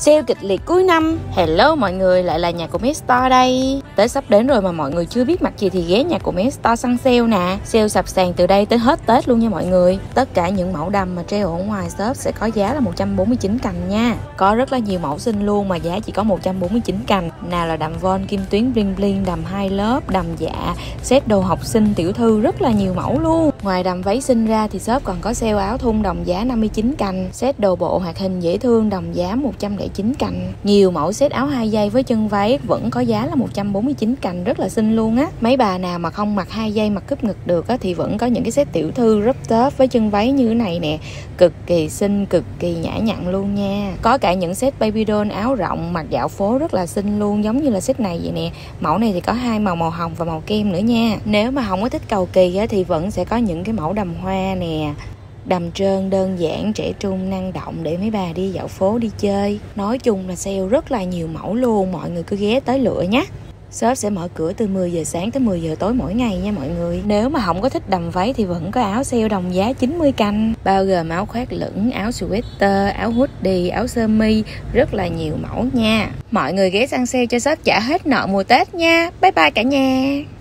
Sale kịch liệt cuối năm. Hello mọi người, lại là nhà của Mét Store đây. Tết sắp đến rồi mà mọi người chưa biết mặc gì thì ghé nhà của Mét Store săn sale nè. Sale sập sàn từ đây tới hết Tết luôn nha mọi người. Tất cả những mẫu đầm mà treo ở ngoài shop sẽ có giá là 149 cành nha. Có rất là nhiều mẫu xinh luôn mà giá chỉ có 149 cành. Nào là đầm von kim tuyến bling bling, đầm 2 lớp, đầm dạ, set đồ học sinh tiểu thư, rất là nhiều mẫu luôn. Ngoài đầm váy xinh ra thì shop còn có sale áo thun đồng giá 59 cành, set đồ bộ hoạt hình dễ thương đồng giá 109 cành. Nhiều mẫu set áo 2 dây với chân váy vẫn có giá là 149 cành, rất là xinh luôn á. Mấy bà nào mà không mặc 2 dây mặc cúp ngực được á thì vẫn có những cái set tiểu thư crop top với chân váy như thế này nè, cực kỳ xinh, cực kỳ nhã nhặn luôn nha. Có cả những set baby doll áo rộng mặc dạo phố rất là xinh luôn, giống như là set này vậy nè. Mẫu này thì có hai màu, màu hồng và màu kem nữa nha. Nếu mà không có thích cầu kỳ á thì vẫn sẽ có những cái mẫu đầm hoa nè, đầm trơn đơn giản, trẻ trung, năng động để mấy bà đi dạo phố đi chơi. Nói chung là sale rất là nhiều mẫu luôn, mọi người cứ ghé tới lựa nhé. Shop sẽ mở cửa từ 10 giờ sáng tới 10 giờ tối mỗi ngày nha mọi người. Nếu mà không có thích đầm váy thì vẫn có áo sale đồng giá 90 cành, bao gồm áo khoác lửng, áo sweater, áo hoodie, áo sơ mi, rất là nhiều mẫu nha. Mọi người ghé săn sale cho shop trả hết nợ mùa Tết nha. Bye bye cả nhà.